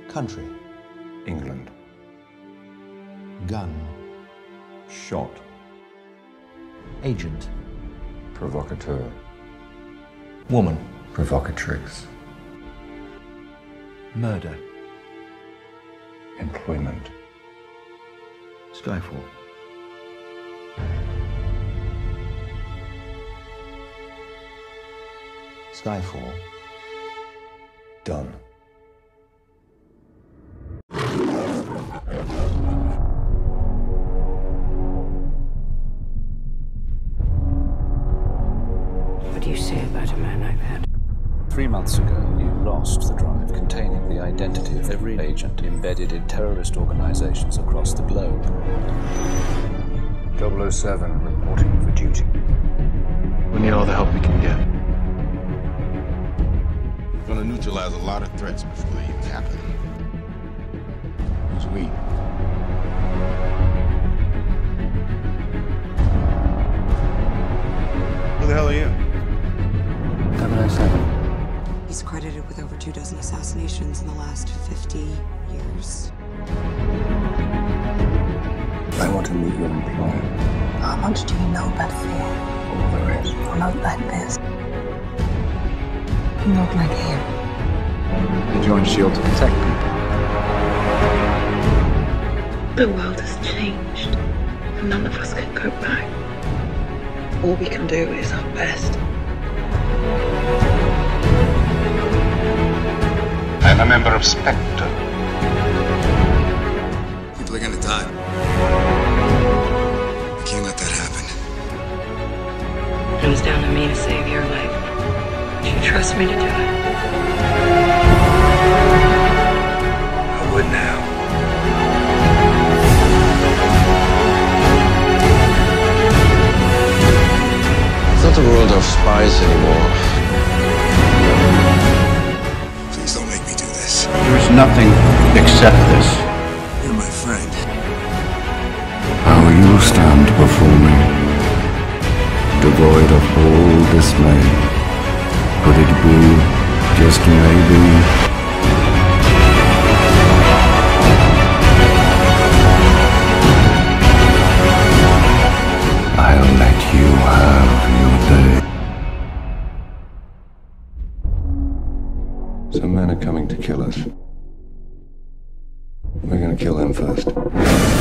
Country. England. Gun. Shot. Agent. Provocateur. Woman. Provocatrix. Murder. Employment. Skyfall. Skyfall. Done. What do you say about a man like that? 3 months ago, you lost the drive containing the identity of every agent embedded in terrorist organizations across the globe. 007 reporting for duty. We need all the help we can get. We're gonna neutralize a lot of threats before they even happen. Who's we? Who the hell are you? 007. He's credited with over 24 assassinations in the last 50 years. I want to meet your employer. How much do you know about fear? All there is. Not like this. Not like him. They joined S.H.I.E.L.D. to protect people. The world has changed. None of us can go back. All we can do is our best. I'm a member of Spectre. People are gonna die. We can't let that happen. It was down to me to save your life. Do you trust me to do it? I would now. It's not a world of spies anymore. Please don't make me do this. There is nothing except this. You're my friend. How you stand before me, devoid of all dismay. Could it be, just maybe, I'll let you have your day. Some men are coming to kill us. We're gonna kill them first.